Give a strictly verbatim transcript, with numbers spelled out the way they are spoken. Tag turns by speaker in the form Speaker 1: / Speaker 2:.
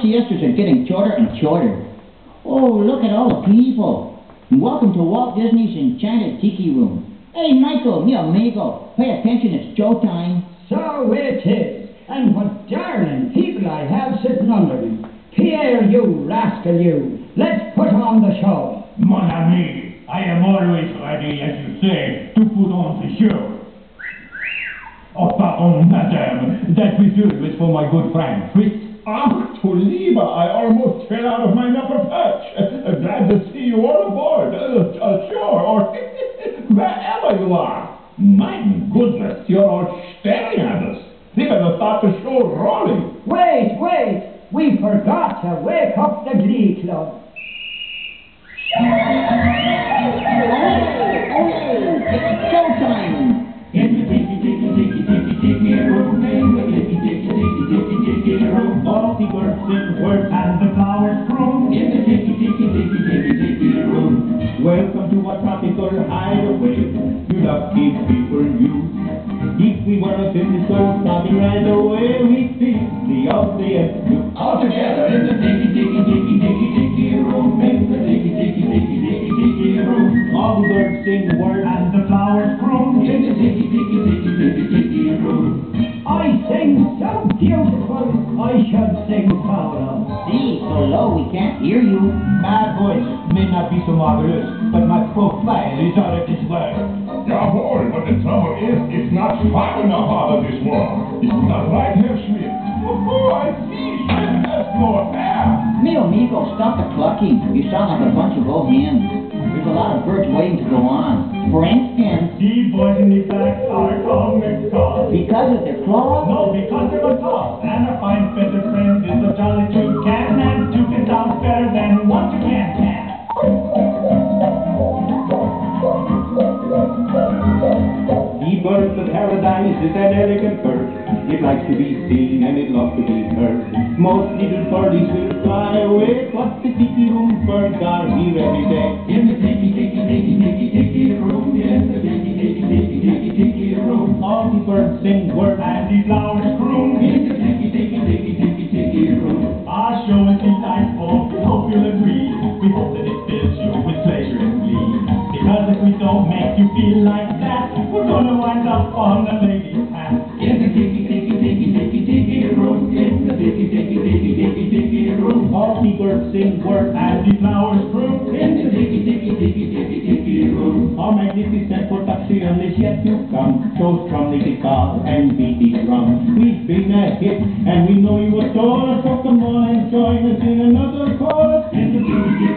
Speaker 1: siestas are getting shorter and shorter. Oh, look at all the people. Welcome to Walt Disney's Enchanted Tiki Room. Hey, Michael, mi amigo, pay attention, it's showtime.
Speaker 2: So it is. And what darling people I have sitting under me. Pierre, you rascal, you. Let's put on the show.
Speaker 3: Mon ami, I am always ready, as you say, to put on the show. Oh, pardon, madame. That whistle was for my good friend, Fritz.
Speaker 4: Ach, du Lieber, I almost fell out of my upper perch. Uh, glad to see you all aboard, uh, uh, sure, or wherever you are. My goodness, you're all staring at us. We better start the show rolling.
Speaker 2: Wait, wait. We forgot to wake up the Glee Club.
Speaker 1: It's showtime.
Speaker 3: In the tiki tiki tiki tiki tiki room, in the tiki tiki tiki tiki tiki room, all the birds sing words and the flowers bloom. In the tiki tiki tiki tiki tiki room, welcome to our tropical hideaway. You lucky people, you. If we were a city soul stopping right away, we'd see the out there. All together in the tiki tiki tiki tiki tiki room, in the tiki tiki tiki tiki tiki room, all the birds sing words and the flowers bloom. In the tiki tiki tiki tiki tiki room,
Speaker 2: I sing so beautiful, I should sing louder.
Speaker 1: See, so low we can't hear you.
Speaker 3: my voice may not be so marvelous, but my profile is out of this world.
Speaker 4: Jawohl, but the trouble is, it's not far enough out of this world. It's not right, Herr Schmidt. Oh, I see. Schmidt has more hair.
Speaker 1: Mi amigo, stop the clucking. You sound like a bunch of old hens. There's a lot of birds waiting to go on. For instance,
Speaker 3: The boys in the back are coming cause.
Speaker 1: because of their claws?
Speaker 3: No, because they're a toss. And a fine feathered friend is a jolly toucan, and two can sound better than one toucan can. The bird of paradise is an elegant bird. It likes to be seen and it loves to be heard. Most little birdies will fly away, but the tiki room birds are here every day. In the tiki tiki tiki tiki tiki room, in the tiki tiki tiki tiki tiki room, all the birds sing words and the flowers croon. In the tiki tiki tiki tiki tiki room, our show is delightful. We hope you'll agree. We hope that it fills you with pleasure and glee. Because if we don't make you feel like that, we're gonna wind up on the lady's hat. In the tiki tiki tiki tiki tiki room, in the tiki tiki tiki tiki tiki room, all the birds sing words and the flowers bloom. In the tiki tiki tiki tiki tiki room, our magnificent production is yet to come. So strum the guitar and beat the drum. We've been a hit and we know you adore us, so come on and join us in another chorus. In the tiki tiki